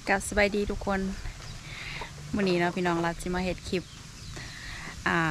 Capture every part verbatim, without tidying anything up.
กับสบายดีทุกคนวันนี้เนาะพี่น้องเราจะมาเฮ็ดคลิปอ่า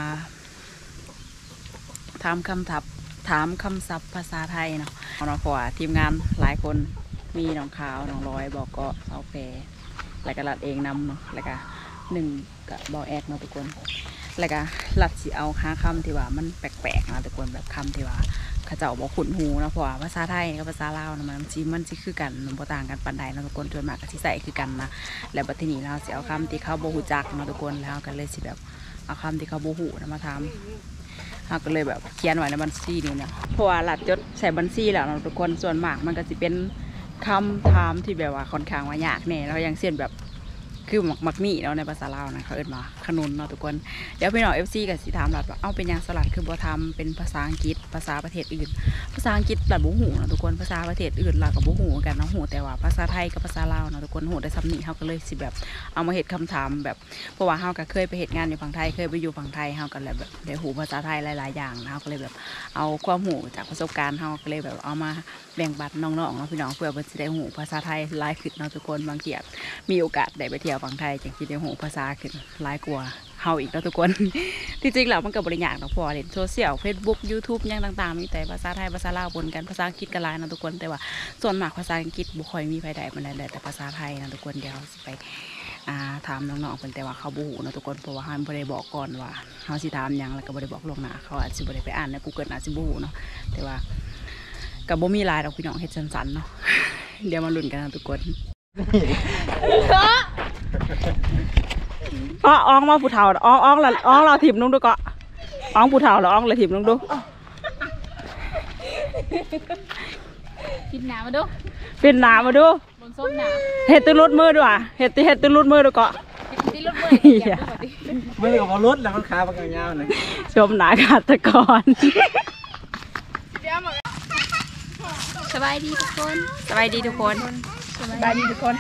ถามคำทับถามคำศัพท์ภาษาไทยเนาะเอาเนาะเพราะว่าทีมงานหลายคนมีน้องขาวน้องร้อยบอกก็เอาแพรแล้วก็รัดเองนำเนาะแล้วก็หนึ่งกับบอกแอกเนาะทุกคนแล้วก็รัดสิเอาหาคำที่ว่ามันแปลกๆนะทุกคนแบบคำที่ว่าข้าเจ้าบอกขุนหูนะเพราะว่าภาษาไทยกับภาษาลาวนะมันจีมันจีคือกันมันบ่ต่างกันปานใดนะทุกคนจนมากกับที่ใส่คือกันนะแล้วบัดนี้เราสิเอาคำที่เขาบ่ฮู้จักนะทุกคนแล้วกันเลยสิแบบเอาคำที่เขาบ่ฮู้นะมาทำเราก็เลยแบบเขียนไว้ในบัญชีนี่เนี่ยเพราะว่าหลัดจดใส่บัญชีแล้วนะทุกคนส่วนมากมันก็จะเป็นคำถามที่แบบว่าค่อนข้างว่ายากแน่แล้วอย่างเช่นแบบคือหมักหมักมี่เนาะในภาษาลาวนะเขาเอิ้นมาขนุนเนาะทุกคนเดี๋ยวพี่น้องเอฟซีกับสีถามหลัดว่าเอ้าเป็นยังสลัดคือบัวทำเป็นภาษาอังกฤษภาษาประเทศอื่นภาษาอังกฤษหลัดบุหูนะทุกคนภาษาประเทศอื่นหลัดกับบุหูกันเนาะหูแต่ว่าภาษาไทยกับภาษาลาวนะทุกคนหูได้ซ้ำนี่เขาก็เลยสิแบบเอามาเหตุคำถามแบบเพราะว่าเขาก็เคยไปเหตุงานอยู่ฝั่งไทยเคยไปอยู่ฝั่งไทยเขาก็เลยแบบได้หูภาษาไทยหลายๆอย่างนะเขาก็เลยแบบเอาความหูจากประสบการณ์เขาก็เลยแบบเอามาแบ่งปันน้องๆเนาะพี่น้องเพื่อจะได้หูภาษาไทยหลายขึ้นเนาะทุกคนบางทีมีโอกาสได้ไปเที่ยวฝั่งไทยจังที่ได้หูภาษาขึ้นหลายกว่าเฮาอีกแล้วทุกคนที่จริงแล้วมันก็บริญญาเนาะพอเล่นโซเชียลเฟซบุ๊กยูทูบยังต่างๆมีแต่ภาษาไทยภาษาลาวปนกันภาษาอังกฤษกันหลายนะทุกคนแต่ว่าส่วนมากภาษาอังกฤษบุคอยมีภายใดมันได้แต่ภาษาไทยนะทุกคนเดี๋ยวไปอ่าถามน้องๆเป็นแต่ว่าเขาบูหูนะทุกคนเพราะว่าเขาไม่ได้บอกก่อนว่าเขาสิถามยังแล้วก็ไม่ได้บอกล่วงหน้าเขาอาจจะไม่ได้ไปอ่านใน กูเกิล อาจจะบูหูเนาะแต่ว่ากับบ่มีลายเราพี่น้องเฮ็ดสั้นๆเนาะเดี๋ยวมาลุ้นกันนะทุกคนก็อ้องมาผู้เฒ่าอ้องอ้องละอ้องเราถิ่มนุ่งดูก็อ้องผู้เฒ่าแล้วอ้องเลยถิ่มนุ่งดูกินน้ำมาดูเป็นหนามาดูบนส้มหนาเห็ดตื้นรุดมือด้วยเห็ดตีเห็ดตื้นรุดมือดูก็ตีรถมือมือกับรถแล้วมันขาปากกายาวเลยชมหนาขาตะกอนสบายดีทุกคนสบายดีทุกคนสบายดีทุกคน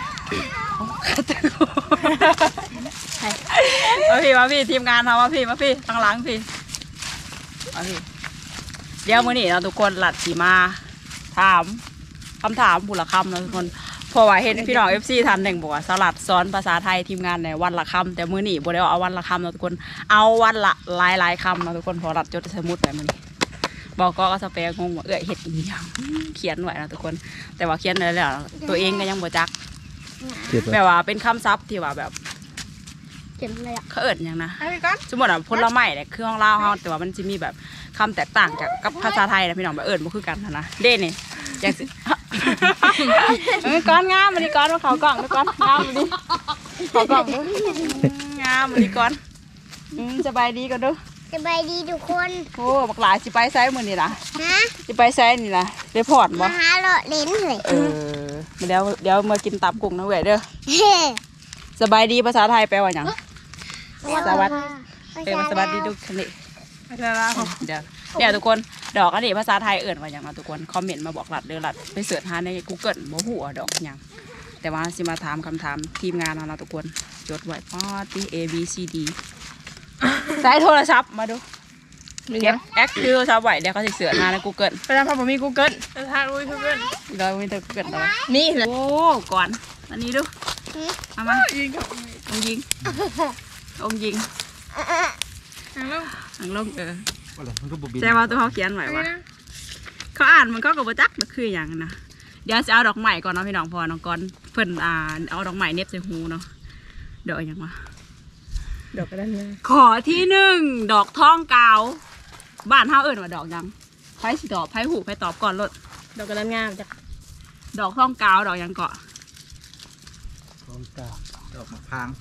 มาพี่มาพี่ทีมงานทำมาพี่มาพี่ตั้งหลังพี่มาพี่เดี๋ยวมื้อนี้เราทุกคนหลัดสีมาถามคำถามบุรคำนะทุกคนเพราะว่าเห็นพี่น้องเอฟซีทันหนึ่งบอกว่าสลัดสอนภาษาไทยทีมงานในวันละคำแต่มื้อนี้บ่ได้เอาวันละคำนะทุกคนเอาวันละหลายหลายคำนะทุกคนพอหลัดจดสมุดแบบนี้บอกก็สเปรงงว่าเอื้อเห็ดอีหยังเขียนไว้นะทุกคนแต่ว่าเขียนไว้แล้วตัวเองก็ยังบ่จักแบบว่าเป็นคำศัพท์ที่ว่าแบบเขียนอะไรอ่ะเขาเอิญยังนะสมมติว่าผลไม้เนี่ยคือของลาวเขาแต่ว่ามันจะมีแบบคำแตกต่างจากกับภาษาไทยนะพี่น้องแบบเอิญมันคือกันนะเด่นนี่อย่างสิก้อนงามมันนี่ก้อนมาเขากล่องนะก้อนงามมันนี่เขากล่องงามมันนี่ก้อนสบายดีกันดูสบายดีทุกคนโอ้บักหลายสิไปไซส์มือนี่ล่ะฮะสิไปไซส์นี่ล่ะได้พอดบ่มาหาเลาะเล่นเลยเออเดี๋ยวเดี๋ยวมากินตับกุ้งนะเว้ยเด้อสบายดีภาษาไทยแปลว่าอย่างสวัสดีเป็นสวัสดีทุกคนนี่เดี๋ยวเดี๋ยวทุกคนดอกอันนี้ภาษาไทยเอิ่นว่าอย่างเราทุกคนคอมเมนต์มาบอกหลัดเดือหลัดไปเสิร์ชหาใน กูเกิล บ่หัวดอกอย่างแต่ว่าสิมาถามคำถามทีมงานเราทุกคนจดไว้ป้าที่ A B C D ใช้โทรศัพท์มาดูเก็บแอคคือโทรศัพท์ไว้เดี๋ยวเขาสิเสิร์ชหาใน กูเกิลไปทำพอผมมี กูเกิล ไปทำอุ้ย กูเกิลเราไม่ต้อง กูเกิลต่อนี่เลยโอ้ก่อนอันนี้ดูเอามายิงองยิงองยิงหางลงหางลงเออแจ้ว่าตัวเขาเขียนไว้ว่าเขาอ่านมันก็กบจักมันคืออย่างนะเดี๋ยวจะเอาดอกไม้ก่อนเนาะพี่น้องพอน้องก่อนเพิ่นอ่านเอาดอกไม้เน็บใส่หูเนาะดอกอย่างวะดอกกระดานเลยขอที่หนึ่งดอกทองกาวบ้านเฮาเอิ้นว่าดอกยังไผ่สิตอบไผ่หูไผ่ตอบก่อนรถดอกกระดานงามจ้ะดอกทองกาวดอกยังเกาะทองกาวดอกมะพร้าว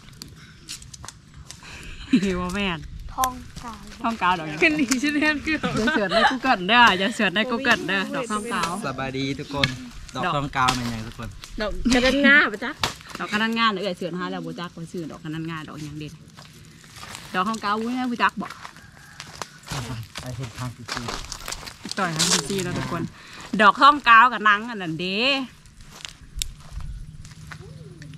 หิวแม่นทองกาวทองกาวดอกยังขึ้นดีชิ้นแรกเกือบอย่าเสือใน กูเกิล เด้ออย่าเสือใน กูเกิล เด้อดอกทองกาวสบายดีทุกคนดอกทองกาวเป็นไงทุกคนดอกกระดานงาปะจ๊ะดอกกระดานงาเอ้ยเสือหาแล้วบ่จักไปซื้อดอกกระดานงาดอกยังเด่นดอกทองกาววุ้ยบ่จักบ่ไปเห็นทางซีซีต่อยทางซีซีแล้วทุกคนดอกทองกาวกับนังอันนั้นเด้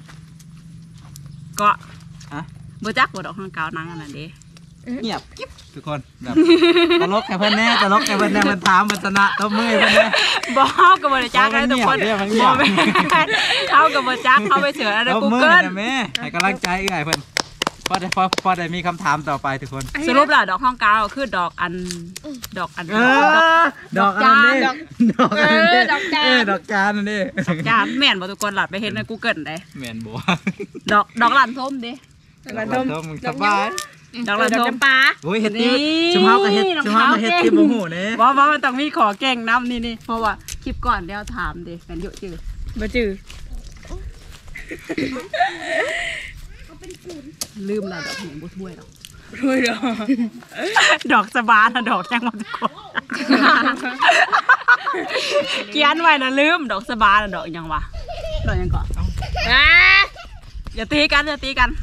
ก็บ่จักบ่ดอกทองกาวนังอันนั้นเด้เงียบกิ๊บทุกคนแบบตลกแค่เพื่อนแน่ตลกแค่เพื่อนแน่เพื่อนถามเพื่อนชนะตบมือเพื่อนแน่บอกกับบริจาคให้ทุกคนบอกแม่เข้ากับบริจาคเข้าไปเสืออะไรตบกูมือเกิลนะแม่ให้กำลังใจเอื้อยเพื่อนพอได้พอพอได้มีคำถามต่อไปทุกคนสรุปแล้วดอกห้องกาวคือดอกอันดอกอันเออดอกอันนี้ดอกอันนี้ดอกจานเออดอกจานนั่นเองจานแม่นบ่ทุกคนหลัดไปเห็นในกูเกิลได้แมนบัวดอกดอกหลานส้มดิดอกลานทมมึงสบายดอกหลานส้มปลาโอ้ยเห็ดติ้วชุมเฮากับเห็ดชุมเฮากับเห็ดที่โมโหเนี่ยว่าว่ามันต้องมีขอแก่งน้ำนี่นี่เพราะว่าคลิปก่อนเดี๋ยวถามดิกันเยอะจืดมาจืดลืมแล้วดอกหงบุถ้วยดอกถ้วยดอกดอกสบานดอกแจ้งมาทุกคนเขียนไว้นะลืมดอกสบานดอกยังวะดอกยังก่อนอย่าตีกันอย่าตีกัน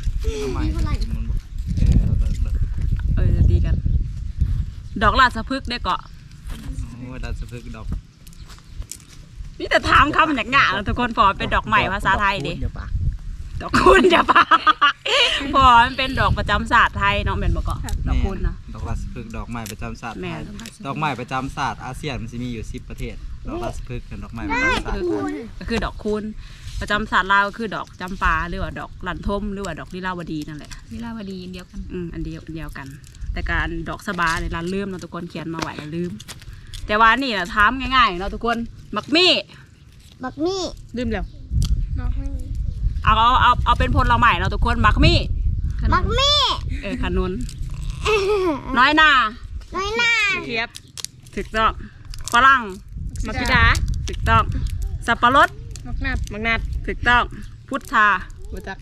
เอออย่าตีกันดอกราชพฤกษ์ได้เกาะโอ้ราชพฤกษ์ดอกนี่แต่ถามคำหนักหนาทุกคนพอเป็นดอกใหม่ภาษาไทยดิดอกคุณจะปาพอมันเป็นดอกประจำศาสตร์ไทยเนาะเป็นบ่เกาะดอกคุณนะดอกราชพฤกษ์ดอกไม้ประจำศาสตร์ไทยดอกไม้ประจำศาสตร์อาเซียนมันจะมีอยู่สิบประเทศดอกราชพฤกษ์เป็นดอกไม้ประจำศาสตร์ก็คือดอกคุณประจำศาสตร์ลาวก็คือดอกจำปาหรือว่าดอกลันทมหรือว่าดอกลิลาวดีนั่นแหละลิลาวดีอันเดียวกันอืมอันเดียวอันเดียวกัน แต่การดอกสบาเนี่ยเราลืมเราทุกคนเขียนมาไหวเราลืมแต่ว่านี่นะถามง่ายๆเราทุกคนมักมี่มักมี่ลืมแล้วมักมี่เอาเอาเอาเอาเป็นพลเราใหม่เราทุกคนมักมี่มักมี่เออขนุนน้อยหน้าน้อยหน้าเทียบถูกต้องฝรั่งมักพิดาถูกต้องสับปะรดมักนัดมักนัดถูกต้องพุทธาพุทธ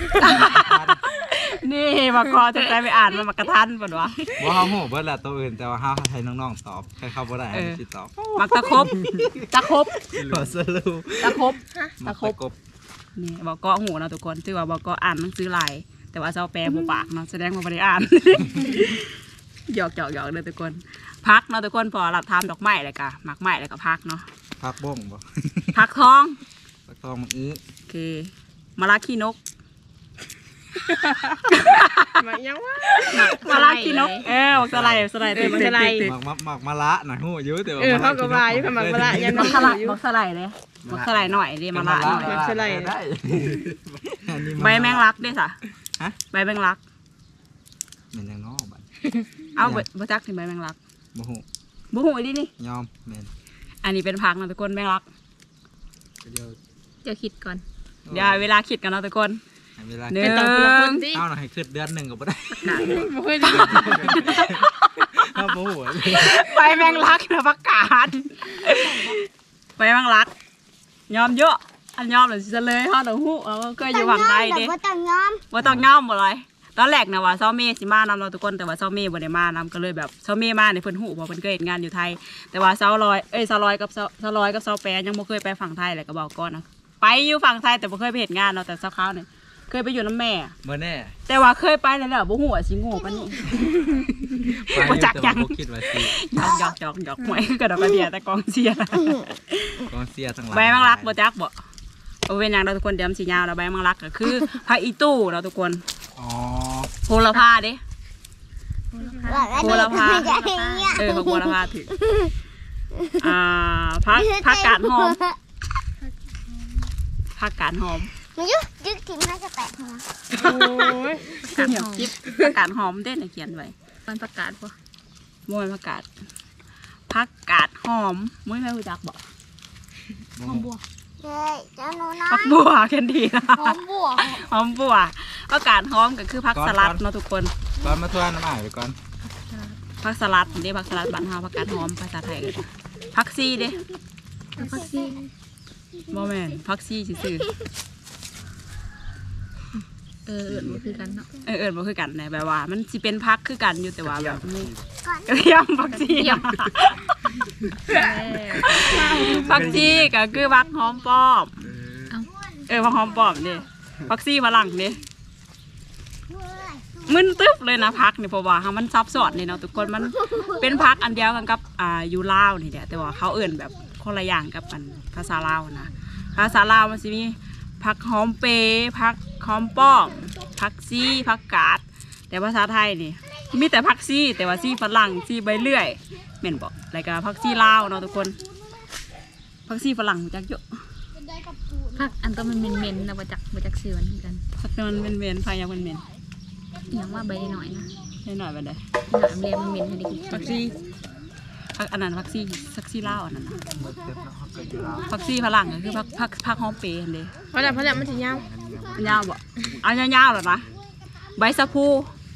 นี่มากอจะใจไปอ่านมันมากระทันป่ะวะว่าเขาโหเบิร์ดแหละตัวอื่นแต่ว่าเขาให้น้องๆตอบใครเข้าบ่ได้ให้ติดตอบมักตะคบตะคบสรุปตะคบตะคบนี่บอกก็หูนะทุกคนที่ว่าบอกก็อ่านหนังสือลายแต่ว่าเจ้าแปลบุปากเนาะแสดงว่าไม่ได้อ่านหยอกหยอกหยอกเลยทุกคนพักเนาะทุกคนพอหลับทำดอกไม้เลยกะหมักไม้เลยก็พักเนาะพักบ้งบ่พักทองพักทองมันอื้อโอเคมะระขี้นกมายังวะมะระขี้นกเออสไลด์สไลด์เต็มสไลด์หมักหมักมะระหน่อยหูเยอะแต่ว่าเออเขาก็ว่าอยู่หมักมะระยันมักสไลด์มักสไลด์เลยมักสไลด์หน่อยดิมะระหน่อยมักสไลด์ได้ใบแมงลักด้วยสะใบแมงลักมันยังนอกบัดเอาบะจักถึงใบแมงลักบุหูบุหูดินี่ยอมเมนอันนี้เป็นผักนะทุกคนแมงลักเดี๋ยวคิดก่อนเดี๋ยวเวลาคิดกันนะทุกคนหนึ่งเอาหน่อยขึ้นเดือนหนึ่งก็ไม่ได้ถ้าบุหูใบแมงลักนะประกาศใบแมงลักยอมเยอะอันยอมหรือจะเลยฮะหนูหูเราก็เคยอยู่ฝั่งใดเด้ว่าต้องยอมว่าต้องยอมหมดเลยตอนแรกนะว่าเซาเม่สิมานำเราทุกคนแต่ว่าเซาเม่บ่ได้มานำก็เลยแบบเซาเม่มาในเพิ่นหูเพราะเพิ่นเคยเห็นงานอยู่ไทยแต่ว่าเซาลอยเอ้ยเซาลอยกับเซาเซาลอยกับเซาแปรยังบ่เคยไปฝั่งไทยเลยก็บอกก่อนนะไปอยู่ฝั่งไทยแต่บ่เคยไปเห็นงานเราแต่เซาเขาเนี่ยเคยไปอยู่น้ำแม่เมื่อแน่แต่ว่าเคยไปแล้วแหละบ่หูว่าสิโง่ปานนี้บ่จักยังคิดว่าสิหยอกหยอกหยอกหยอกหวยกระดอกกระเดียแต่กองเชียร์กองเชียร์ทั้งหลายใบมังลักบ่จักบ่เอาเป็นอย่างเราทุกคนเดี๋ยวมันสียาวเราใบมังลักก็คือพระอีตู้เราทุกคนโหระพาดิโหระพาเออโหระพาถืออ่าพักพักกาดหอมพักกาดหอมมันยุยึดทิ้งให้จะแตกหัวโอ้ยกาดหอมพักกาดหอมเด่นเขียนไว้มันประกาศป่ะมวยพักกาดพักกาดหอมมวยไม่รู้จักบ่หอมบัวผักบัวกันดีนะหอมบัวหอมบัวผักกาดหอมก็คือผักสลัดเนาะทุกคนก่อนมาทวนน้ำอ่างไปก่อนผักสลัดนี่ผักสลัดบ้านเฮาผักกาดหอมภาษาไทยผักซีเด้ผักซีบ่แม่นผักซีซื่อเออเอิญบ่คือกันเนาะเออเอิญบ่คือกันไหนแบบว่ามันสิเป็นผักคือกันอยู่แต่ว่าแบบกระเทียมผักซีผักชีก็คือผักหอมป้อมเออผักหอมป้อมนี่ผักชีฝรั่งนี่มึนตึ๊บเลยนะผักนี่เพราะว่ามันซับซ้อนนี่เนาะทุกคนมันเป็นผักอันเดียวกันกับอ่ายูลาวนี่แหละแต่ว่าเขาเอื่นแบบคนละอย่างกับอันภาษาลาวนะภาษาลาวมันสิมีผักหอมเปย์ผักหอมป้อมผักชีผักกาดแต่ภาษาไทยนี่มีแต่ผักซี่แต่ว่าซี่ฝรั่งซี่ใบเลื่อยเหม็นบอกรายการผักซี่ลาวเนาะทุกคนผักซี่ฝรั่งจักเยอะพักอันก็มันเหม็นๆนะมาจากมาจากซื้อมันเหมือนกันผักมันเป็นเมนพายังเป็นเมนอย่างว่าใบหน่อยนะให้หน่อยไปเลยหนามเรียมันเหม็นให้ได้กินผักซี่ผักอันนั้นผักซี่ผักซี่ลาวอันนั้นนะหมดเต็มแล้วเขาเกิดอยู่แล้วผักซี่ฝรั่งก็คือผักผักผักหอมเปรย์เลยเพราะแต่เพราะแต่มันจะยาวยาวบ่เอายาวๆหรอนะใบสะพู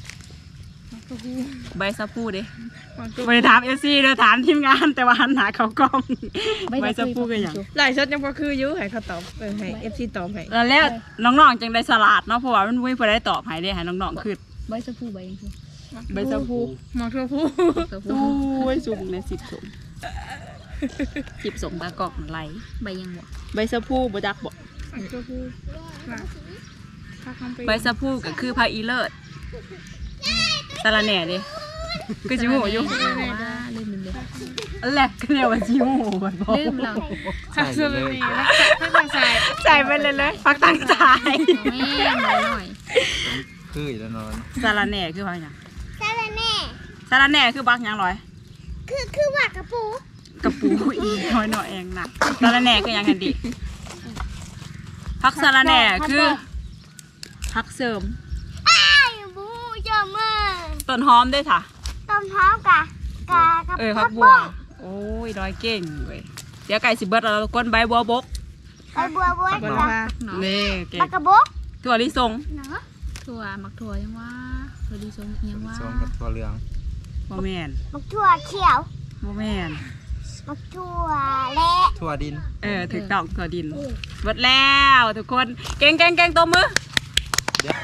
ใบสะพูเด้ไปถามเอฟซีเด้อถามทีมงานแต่ว่าหันหาเขากล้องใบสะพูกันอย่างหลายชดยังพอคืออยู่ให้เขาตอบเออให้เอฟซีตอบให้แล้วแล้วน้องๆจังได้สลัดเนาะเพราะว่ามันไม่พอได้ตอบให้ได้ให้น้องๆคือใบสะพูใบยังคือใบสะพูมองทั่วผู้สะพูตู้ยสูงในสิบสมสิบสมตากอกไหลใบยังบ่ใบสะพูบ่จักบ่ทั่วผู้พักน้ำไปใบสะพูก็คือพาอีเลิศตะละแหน่เด้ก็จิโม่อยู่ว่าลืมลืมเลยอันแรกก็เรียกว่าจิโม่บ่บ่ลืมเราพักเสื้อเลยพักพักทางซ้ายใส่ไปเลยเลยฟักตั้งใจแม่หน่อยคืออยู่แล้วนอนสาระแหน่คือพักหยังสารแหน่สาระแหน่คือบักหยังร้อยคือคือว่ากระปูกระปูอีน้อยหน่อยเองนะสาระแหน่คือหยังกันดิพักสาระแหน่คือพักเสริมอ้ายบูจะมาต้นหอมด้วยค่ะต้มท้องกะกะกะเออพักบัวโอ้ยร้อยเก่งเว้ยเดี๋ยวไก่สิเบิดแล้วก้นใบบัวบกใบบัวบัวบัวกะพาเนาะนี่เก่งปลากระบกถั่วลิสงเนาะถั่วมักถั่วยังว่าถั่วดีทรงยังว่าส้มกับตัวเหลืองโมแมนมักถั่วเขียวโมแมนมักถั่วเละทั่วดินเออถึกดอกถั่วดินเบิดแล้วทุกคนเก่งเก่งเก่งตัวมือเดี๋ยว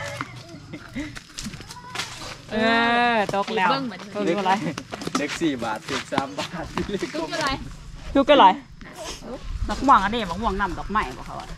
เออตกแล้วตกอยู่อะไรเล็กสี่บาทถึงสามบาทตุ๊กอะไรทุกกันเลยดอกม่วงอันนี้ดอกม่วงน้ำดอกไม้บอกเขาอะ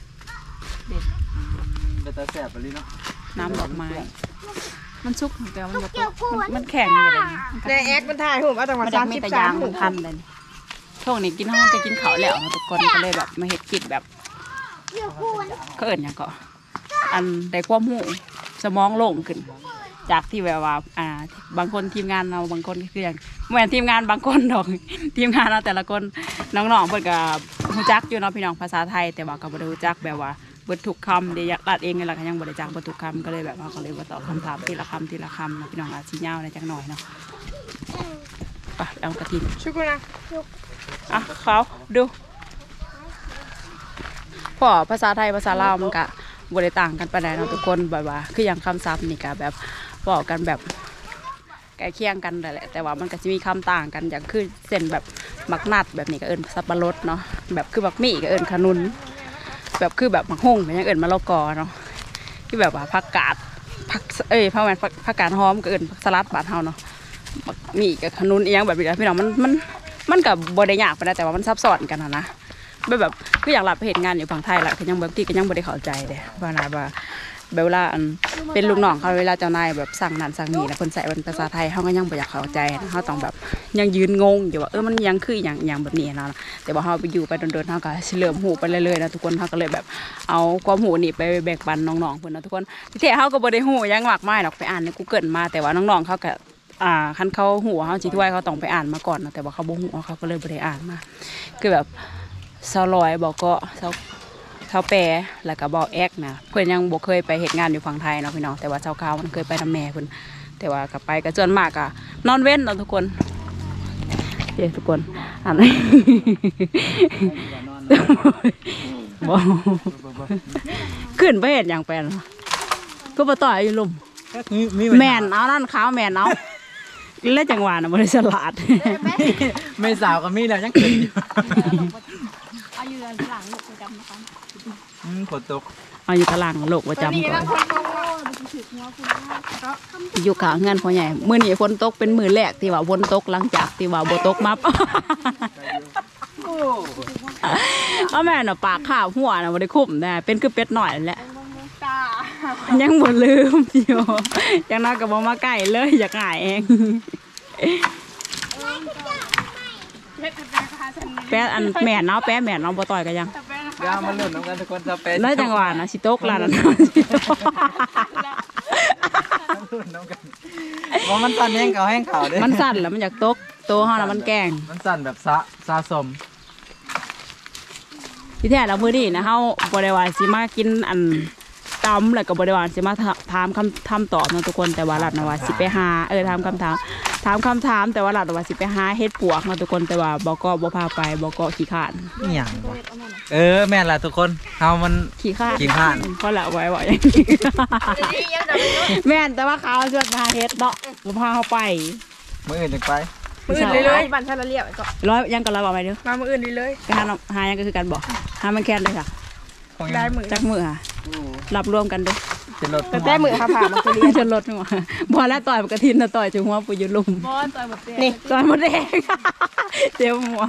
เป็นตาแสบไปเลยเนาะน้ำดอกไม้ มันชุกแต่ว่ามันแบบมันมันแข็งอยู่เลยในแอคมันถ่ายผมเอาแต่ว่ามันสาจะมมีสิบแต่สายาม งมันทันเลยช่วงนี้กินห้องจะกินเขาวแล้วทุกคนก็เลยแบบมาเห็ดกินแบบเกี่ยวคูนก็เอิญอย่างก็อันได้ความหูสมองโล่งขึ้น จากที่แบบว่าอ่าบางคนทีมงานเราบางคนก็คืออย่างเหมือนทีมงานบางคนดอก ทีมงานเราแต่ละคนน้องๆเพิ่นก็รู้จักอยู่เนาะพี่น้องภาษาไทยแต่ว่าก็บ่ได้รู้จักแบบว่าเบิดทุกคำเดี๋ยวรัดเองนี่แหละก็ยังบ่ได้จักเบิดทุกคำก็เลยแบบว่าก็เลยว่าตอบคำถามทีละคำทีละคำนะพี่น้องอาจสิยาวในจักหน่อยเนาะไปเอากระถิ่นชุกุนะอ่ะเขาดูพอภาษาไทยภาษาลาวมันก็บ่ได้ต่างกันปานใดเนาะทุกคนแบบว่าคืออย่างคำศัพท์นี่ก็แบบบอกกันแบบใกล้เคียงกันนั่นแหละแต่ว่ามันก็จะมีคำต่างกันอย่างคือเส้นแบบมักนัดแบบนี้ก็เอิ้นสับปะรดเนาะแบบคือบักมี่ก็เอิ้นขนุนแบบคือแบบมักฮุ่งก็ยังเอิ้นมะละกอเนาะที่แบบว่าผักกาดผักเอ้ยผักแมนผักกาดหอมก็เอิ้นผักสลัดบ้านเฮาเนาะบักมี่กับขนุนอีหยังแบบนี้พี่น้องมันมันมันก็บ่ได้ยากปานใดแต่ว่ามันซับซ้อนกันนะนะแบบแบบคืออย่างหลับไปเห็นงานอยู่ฝั่งไทยละก็ยังบางทีก็ยังบ่ได้เข้าใจเลยว่านะว่าเวลาอันเป็นลูกน้องเขาเวลาเจ้านายแบบสั่งนั่นสั่งนี่แล้วคนใส่เป็นภาษาไทยเขาก็ยังบ่อยากเข้าใจนะเขาต้องแบบยังยืนงงอยู่ว่าเออมันยังคืออย่างอย่างแบบนี้นะแต่ว่าเขาไปอยู่ไปโดนๆเขาก็เฉลิมหูไปเรื่อยๆนะทุกคนเขาก็เลยแบบเอาความหูนี่ไปแบ่งปันน้องๆเพื่อนนะทุกคนที่แท้เขาก็บ่ได้หูยังมากมายหรอกไปอ่านใน Google มาแต่ว่าน้องๆเขาก็อ่าคันเขาหูเขาสิถ้วยเขาต้องไปอ่านมาก่อนนะแต่ว่าเขาบ่หูเขาก็เลยบ่ได้อ่านมาคือแบบสาวลอยบอกก็สาวชาวแปรแล้วก็บอกแอกนะเพื่อนยังบ่เคยไปเหตุงานอยู่ฝั่งไทยเนาะพี่น้องแต่ว่าชาวขาวมันเคยไปทำแม่เพื่อนแต่ว่ากลับไปก็จนมากอะนอนเว้นเนาะทุกคนเดี๋ยวทุกคนอ่านเลยบ่ขึ้นไปเห็นอย่างแปลนก็มาต่อยอยู่ลุมแมนเอานั่นขาวแมนเอาเล่นจังหวะนะบริสลาดไม่สาวก็มีแล้วยังเกิดอยู่เอาอยู่ตารางโลกประจำนะคะอืมฝนตกเอาอยู่ตารางโลกประจำก่อนอยู่ข้างเงินพ่อใหญ่มื้อนี้ฝนตกเป็นมื้อแรกที่ว่าฝนตกหลังจากที่ว่าบ่ตกมับเอาแม่น่ะปากข้าวหัวน่ะบ่ได้คุ้มแน่เป็นคือเป็ดหน่อยแหละยังบ่ลืมอยู่ยังน้อยก็บ่มาใกล้เลยอยากหายเองแป๊ะอันแม่เนาะแป๊ะแม่เนาะบ่ต่อยกันยังยามาเล่นน้ำกันทุกคนจะเป็นได้จังหวะนะสิโต๊กลานะน้ำกันว่ามันสั่นแห้งเขาแห้งเขาเด้มันสั่นแล้วมันอยากตกโตเฮาน่ะมันแกล้งมันสั่นแบบสะสะสมที่แท้แล้วมื้อนี้นะเฮาบ่ได้ว่าสิมากินอันตำแล้วก็บ่ได้ว่าสิมาถามคำถามตอบเนาะทุกคนแต่ว่ารัดนะว่าสิไปหาเออถามคำถามถามคำถามแต่ว่ารัดว่าสิไปหาเฮ็ดปวกเนาะทุกคนแต่ว่าบ่ก็บ่พาไปบ่ก็ขี้ข้านนี่หยังวะเออแม่นล่ะทุกคนเฮามันขี้ข้านขี้ข้านก็ละไว้ว่าอย่างนี้แม่นแต่ว่าเขาชวนมาเฮ็ดเนาะบ่พาเฮาไปมื้ออื่นจังไปมืออื่นเลยเลยบันทันละเรียบก็ร้อยยังก็ร้อยบอกไปเด้อมามืออื่นเลยไปหาน้องหายังก็คือกันบอกหามันแค่นเลยค่ะได้มือจักมือค่ะรับรวมกันเด้อเป็นรถแต่แต่มือค่ะผ่ามันคือเรียนจนลดหัวบ่แล้วต่อยมันกระทินนะต่อยถึงหัวปุยอยู่ลุมบอสต่อยหมดเลยนี่ต่อยหมดแดงเจ็บหัว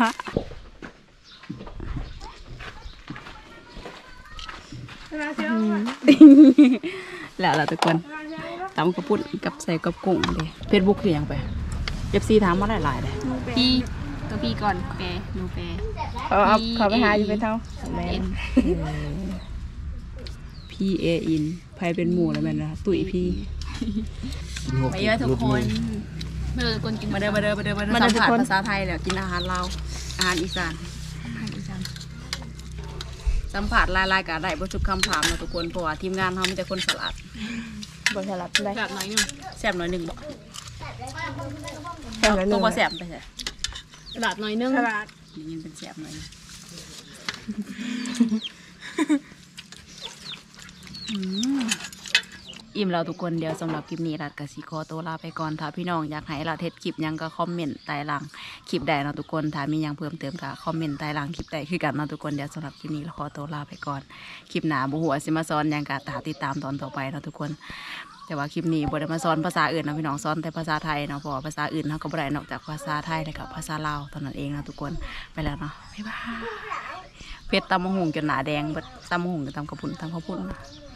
แล้วล่ะทุกคนตำกระปุ้นกับใส่กับกุ้งเด้เฟซบุ๊กคือหยังไป เอฟ ซี ถามมาหลายๆเลยพี่ตัวพี่ก่อนแปรหนูแปรเอาเอาเขาไปหาอยู่เป็นเท่าแม่เอ็นพีเออินไพเป็นหมู่แล้วแม่นนะตุ๋ยพี่ไปเยอะทุกคนเมื่อคนกินมาเด้อมาเด้อมาเด้อมาเด้อสัมผัสภาษาไทยแล้วกินอาหารลาวอาหารอีสานสัมผัสลายๆกับได้บรทุกคำถามนะทุกคนเพราะว่าทีมงานเขามีแต่คนสลัดบนสลับได้แบบน้อยหนึงแซ่บหน่อยหนึ่งบ่แค่ละหนึ่ตัวงบ่แซ่บไปใช่แบบน้อยหนึงสลัดยินเป็นแซ่บหน่อยหนึ่งอืมอิ่มแล้วทุกคนเดี๋ยวสำหรับคลิปนี้รัดกับสีคอโตวลาไปก่อนถ้าพี่น้องอยากให้รัดเทศคลิปหยังก็คอมเมนต์ใต้ล่างคลิปใดเนาะทุกคนถ้ามีหยังเพิ่มเติมก็คอมเมนต์ใต้ล่างคลิปใดคือกันเนาะทุกคนเดี๋ยวสำหรับคลิปนี้เราขอโตวลาไปก่อนคลิปหนาบุหัวสิมาสอนหยังกะตาติดตามตอนต่อไปเนาะทุกคน แต่ว่าคลิปนี้บ่ได้มาสอนภาษาอื่นนะพี่น้องสอนแต่ภาษาไทยเนาะเพราะว่าภาษาอื่นเขาก็บ่ได้นอกจากภาษาไทยและกับภาษาลาวเท่านั้นเองนะทุกคนไปแล้วเนาะบ๊ายบายเพชรตำมะฮุงจนหนาแดงเบิดตำมะฮุงกับตำกระพุ้นตำข้าวปุ้นนะ